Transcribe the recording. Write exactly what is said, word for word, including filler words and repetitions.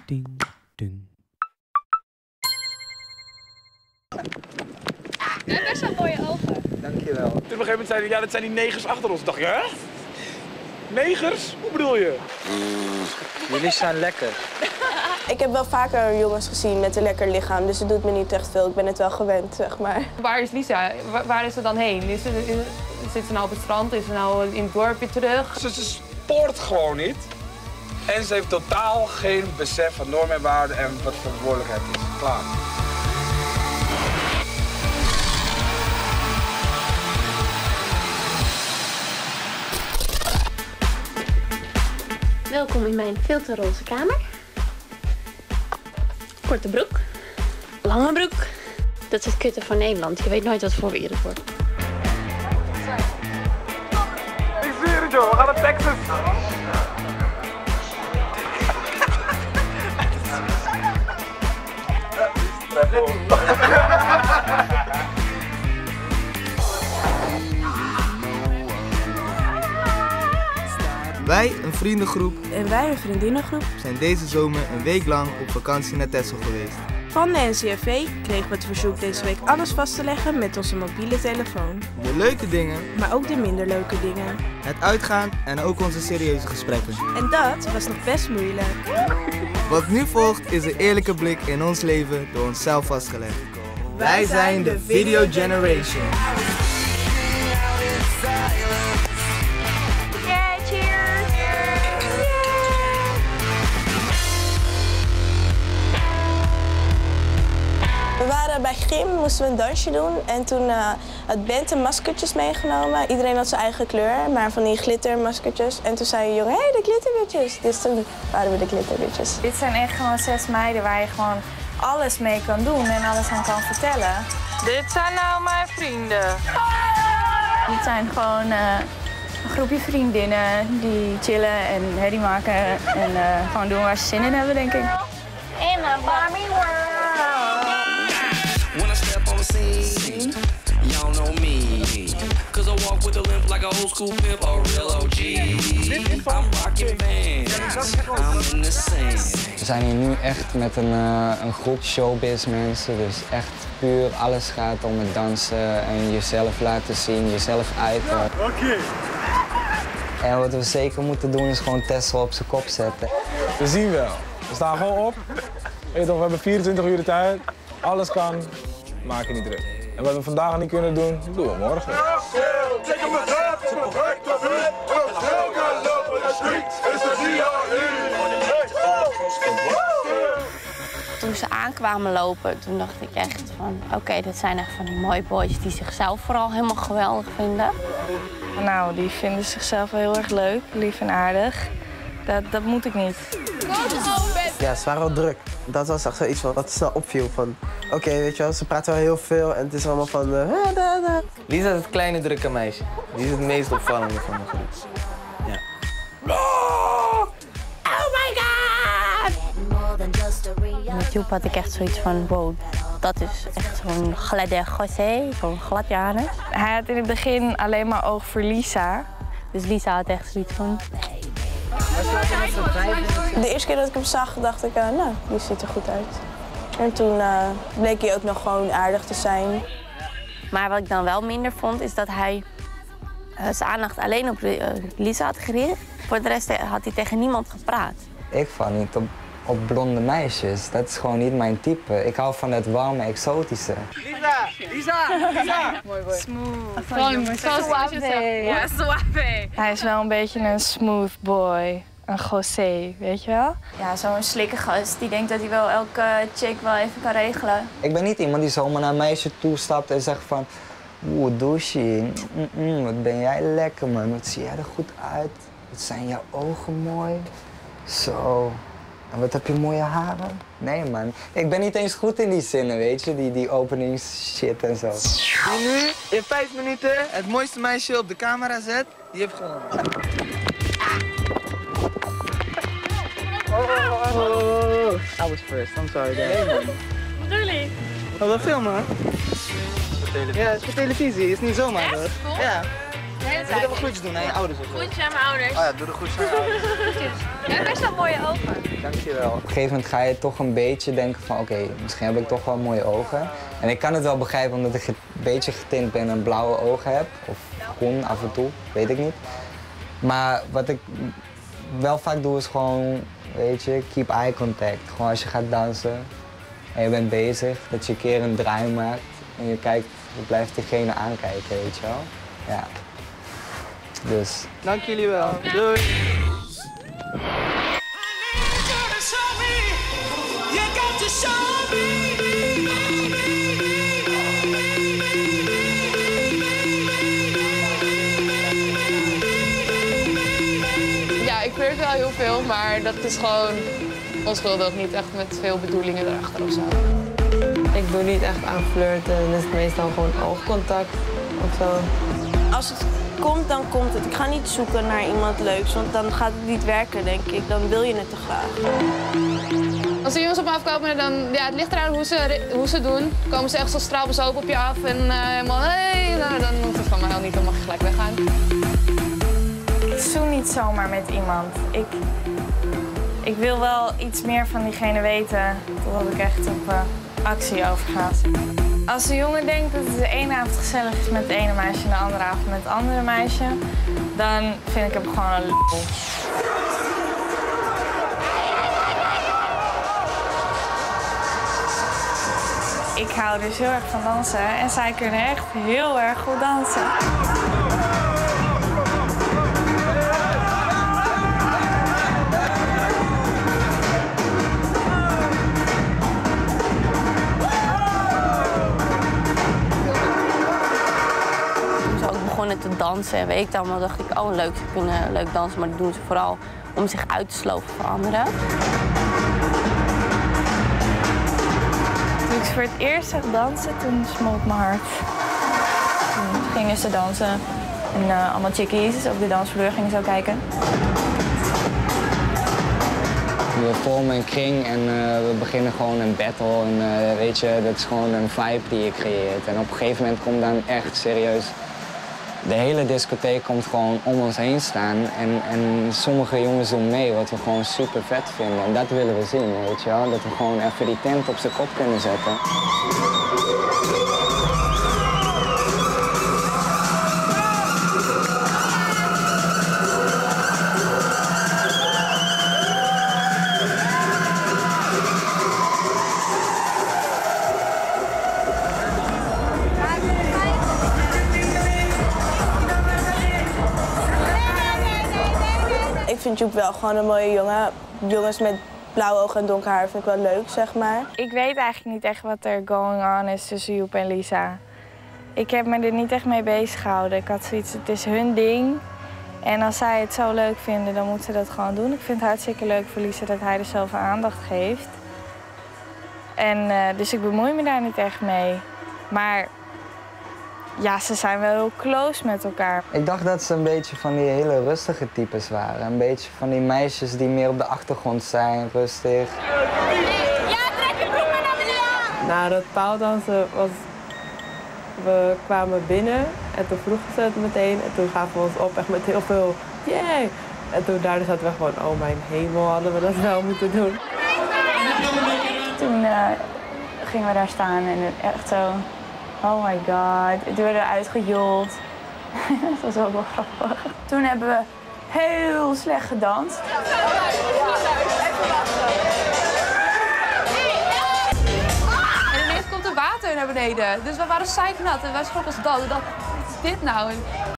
ding, ding. Je hebt best wel mooie ogen. Dankjewel. Toen op een gegeven moment zeiden ja, dat zijn die negers achter ons. Dacht je, hè? Negers? Hoe bedoel je? Jullie zijn lekker. Ik heb wel vaker jongens gezien met een lekker lichaam, dus het doet me niet echt veel. Ik ben het wel gewend, zeg maar. Waar is Lisa? Waar, waar is ze dan heen? Is ze, is, zit ze nou op het strand? Is ze nou in het dorpje terug? Ze, ze sport gewoon niet. En ze heeft totaal geen besef van normen en waarden en wat verantwoordelijkheid is. Klaar. Welkom in mijn filterroze kamer. Korte broek. Lange broek. Dat is het kutte van Nederland. Je weet nooit wat voor weer het wordt. Ik zweer het joh, we gaan naar Texel. Wij, een vriendengroep, En wij, een vriendinnengroep. zijn deze zomer een week lang op vakantie naar Texel geweest. Van de N C R V kregen we het verzoek deze week alles vast te leggen met onze mobiele telefoon. De leuke dingen, Maar ook de minder leuke dingen. het uitgaan en ook onze serieuze gesprekken. En dat was nog best moeilijk. Wat nu volgt is een eerlijke blik in ons leven door onszelf vastgelegd. Wij zijn de Video Generation. We waren bij gym, moesten we een dansje doen en toen uh, had Bent een maskertjes meegenomen. Iedereen had zijn eigen kleur, maar van die glittermaskertjes. En toen zei een jongen, hé, hey, de Glitterbitches. Dus toen waren we de Glitterbitches. Dit zijn echt gewoon zes meiden waar je gewoon alles mee kan doen en alles aan kan vertellen. Dit zijn nou mijn vrienden. Dit zijn gewoon uh, een groepje vriendinnen die chillen en herrie maken en uh, gewoon doen waar ze zin in hebben, denk ik. In a Barbie world. When I step on the scene, y'all know me. Cause I walk with a limp like a old school pimp, a real O G. I'm rocking bands, I'm in the scene. We zijn hier nu echt met een, uh, een groep showbiz mensen, dus echt puur alles gaat om het dansen en jezelf laten zien, jezelf uiten. Oké. Okay. En wat we zeker moeten doen is gewoon Texel op zijn kop zetten. We zien wel. We staan gewoon op. Weet je toch, we hebben vierentwintig uur de tijd. Alles kan, maak je niet druk. En wat we vandaag niet kunnen doen, doen we morgen. Toen ze aankwamen lopen, toen dacht ik echt van... Oké, okay, dit zijn echt van die mooie boys die zichzelf vooral helemaal geweldig vinden. Nou, die vinden zichzelf wel heel erg leuk, lief en aardig. Dat, dat moet ik niet. Ja, ze waren wel druk. Dat was echt zoiets wat, wat snel opviel. Van, oké, okay, weet je wel, ze praten wel heel veel en het is allemaal van... Uh, da, da. Lisa is het kleine drukke meisje. Die is het meest opvallende van de groep. Ja. Oh my god! Met Joep had ik echt zoiets van, wow, dat is echt zo'n gladde gossé, zo'n glad Janus. Hij had in het begin alleen maar oog voor Lisa. Dus Lisa had echt zoiets van... De eerste keer dat ik hem zag, dacht ik, uh, nou, die ziet er goed uit. En toen uh, bleek hij ook nog gewoon aardig te zijn. Maar wat ik dan wel minder vond, is dat hij uh, zijn aandacht alleen op uh, Lisa had gericht. Voor de rest had hij tegen niemand gepraat. Ik val niet op, op blonde meisjes, dat is gewoon niet mijn type. Ik hou van het warme, exotische. Lisa! Lisa! Lisa! Mooi boy. Smooth. Gewoon zo suave. Ja, suave. Hij is wel een beetje een smooth boy. Een José, weet je wel? Ja, zo'n slikke gast die denkt dat hij wel elke chick wel even kan regelen. Ik ben niet iemand die zomaar naar een meisje toestapt en zegt van... Oeh, douche, mm -mm, wat ben jij lekker man, wat zie jij er goed uit. Wat zijn jouw ogen mooi. Zo. En wat heb je mooie haren? Nee man, ik ben niet eens goed in die zinnen, weet je, die, die openingsshit en zo. Die nu in vijf minuten het mooiste meisje op de camera zet, die heeft gewonnen. Oh, oh, oh, oh. I was first, I'm sorry guys. Really? Oh, wat filmen? Ja, het is voor televisie, het is niet zomaar hoor. Ja. Je moet even groetjes doen aan je ouders of zo. Groetjes aan mijn ouders. Oh ja, doe de groetjes aan je ouders. Je hebt best wel mooie ogen. dankjewel. Op een gegeven moment ga je toch een beetje denken van oké, okay, misschien heb ik toch wel mooie ogen. En ik kan het wel begrijpen omdat ik een beetje getint ben en blauwe ogen heb. Of groen af en toe, weet ik niet. Maar wat ik wel vaak doe is gewoon, weet je, keep eye contact. Gewoon als je gaat dansen en je bent bezig, dat je een keer een draai maakt en je kijkt, je blijft diegene aankijken, weet je wel. Ja. Dus. Dank jullie wel. Doei. Ja, ik flirt wel heel veel, maar dat is gewoon onschuldig, niet echt met veel bedoelingen erachter of zo. Ik doe niet echt aan flirten, dan is het meestal gewoon oogcontact of zo. Als het komt, dan komt het. Ik ga niet zoeken naar iemand leuks, want dan gaat het niet werken, denk ik. Dan wil je het te graag. Als de jongens op me afkomen, dan ja, het ligt eraan hoe ze, hoe ze doen. Komen ze echt zo straalbezopen op je af en uh, helemaal hey, nou, dan moet het van mij al niet, dan mag je gelijk weggaan. Ik zoen niet zomaar met iemand. Ik, ik wil wel iets meer van diegene weten, totdat ik echt op uh, actie overga. Als de jongen denkt dat het de ene avond gezellig is met het ene meisje en de andere avond met het andere meisje, dan vind ik hem gewoon een lul. Ik hou dus heel erg van dansen en zij kunnen echt heel erg goed dansen. Te dansen en weet ik dan, maar dacht ik, oh leuk, ze kunnen leuk dansen, maar dat doen ze vooral om zich uit te sloven voor anderen. Toen ik ze voor het eerst zag dansen, toen smolt mijn hart. Toen gingen ze dansen en uh, allemaal chickies op de dansvloer gingen zo kijken. We vormen een kring en uh, we beginnen gewoon een battle en uh, weet je, dat is gewoon een vibe die je creëert. En op een gegeven moment komt dan echt serieus. De hele discotheek komt gewoon om ons heen staan en, en sommige jongens doen mee, wat we gewoon super vet vinden. En dat willen we zien, weet je wel? Dat we gewoon even die tent op zijn kop kunnen zetten. Ik vind Joep wel gewoon een mooie jongen. Jongens met blauwe ogen en donker haar vind ik wel leuk, zeg maar. Ik weet eigenlijk niet echt wat er going on is tussen Joep en Lisa. Ik heb me er niet echt mee bezig gehouden. Ik had zoiets, het is hun ding. En als zij het zo leuk vinden, dan moeten ze dat gewoon doen. Ik vind het hartstikke leuk voor Lisa dat hij er zoveel aandacht geeft. En uh, dus ik bemoei me daar niet echt mee. Maar ja, ze zijn wel heel close met elkaar. Ik dacht dat ze een beetje van die hele rustige types waren. Een beetje van die meisjes die meer op de achtergrond zijn, rustig. Ja, trek je broek maar naar beneden! Na dat paaldansen was... We kwamen binnen en toen vroegen ze het meteen. En toen gaven we ons op echt met heel veel yay! En toen daarna zaten we gewoon, oh mijn hemel, hadden we dat wel moeten doen. Toen uh, gingen we daar staan en echt zo... Oh my god, toen werden we uitgejold. Dat was ook wel grappig. Toen hebben we heel slecht gedanst. En ineens komt er water naar beneden. Dus we waren zeiknat en wij schrokken ons dood. We dachten, wat is dit nou?